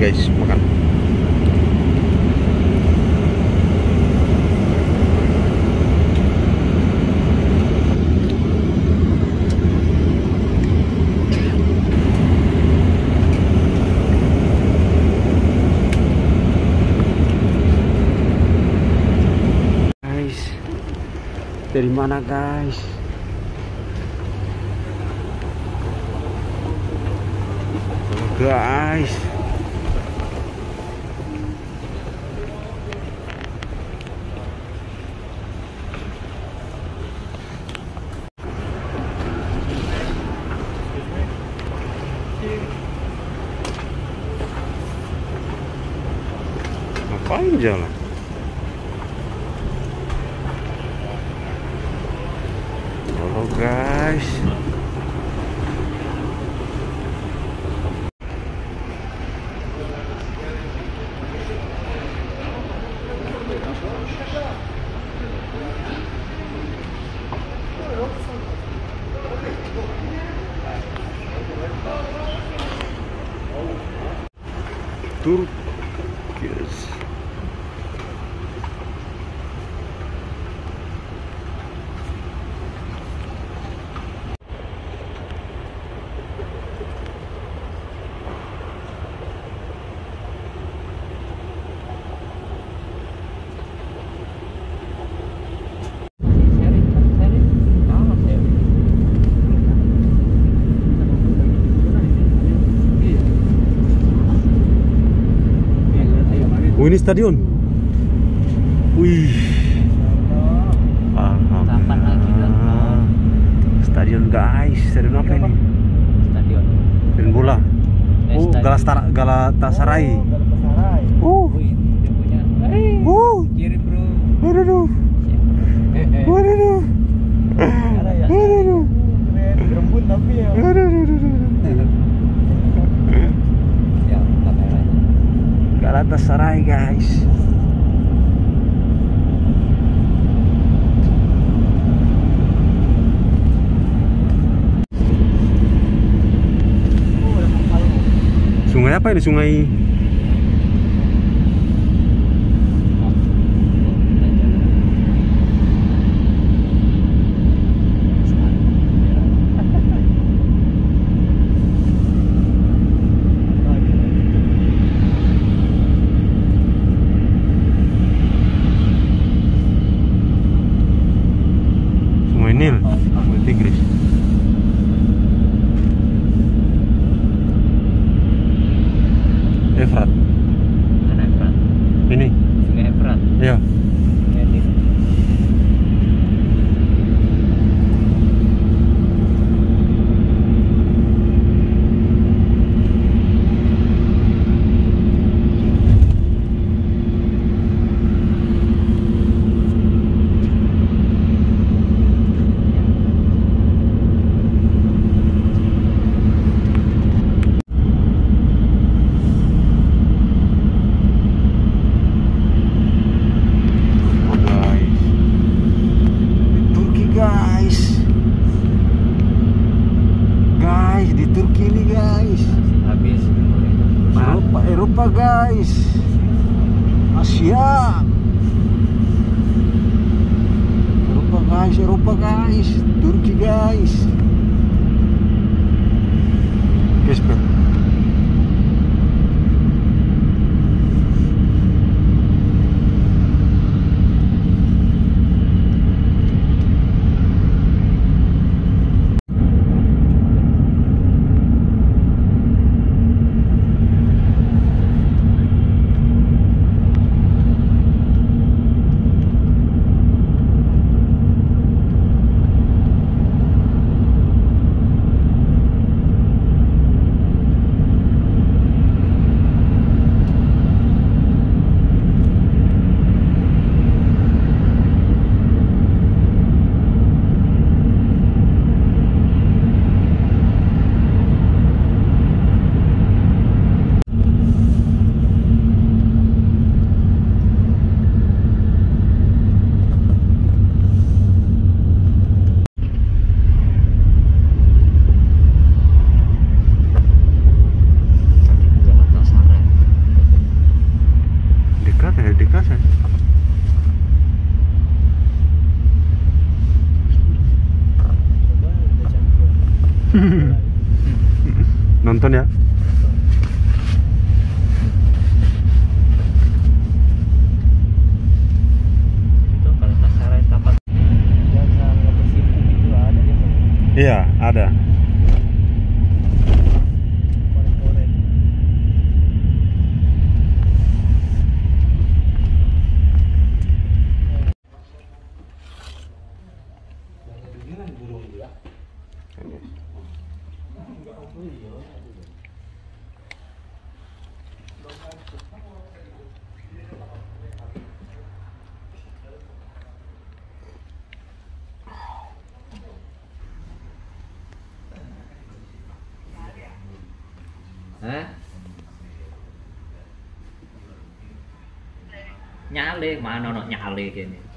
guys, makan. Guys, dari mana guys? Guys, ngapain jalan? Halo guys. Turkis. Oh, ini stadion. Wih. Alhamdulillah. Stadion guys. Stadion apa ini? Stadion. Stadion bola. Oh, Galatasaray. Galatasaray. Dia punya. Kirim bro. Waduh. Waduh. Waduh. Rembun tapi ya. Ya, kameranya. Galatasaray guys. Sungai apa ini? Sungai Nil, Sungai Tigris. Efrat. Mana Efrat? Ini. Sungai Efrat. Iya. Eropa guys, Asia, Eropa guys, Turki guys, Gesper. Nonton ya. Itu kalau sasaran tapak yang sangat bersimpul itu ada dia. Iya, ada. Korek-korek. Hah? Nyale mana no nyale kene.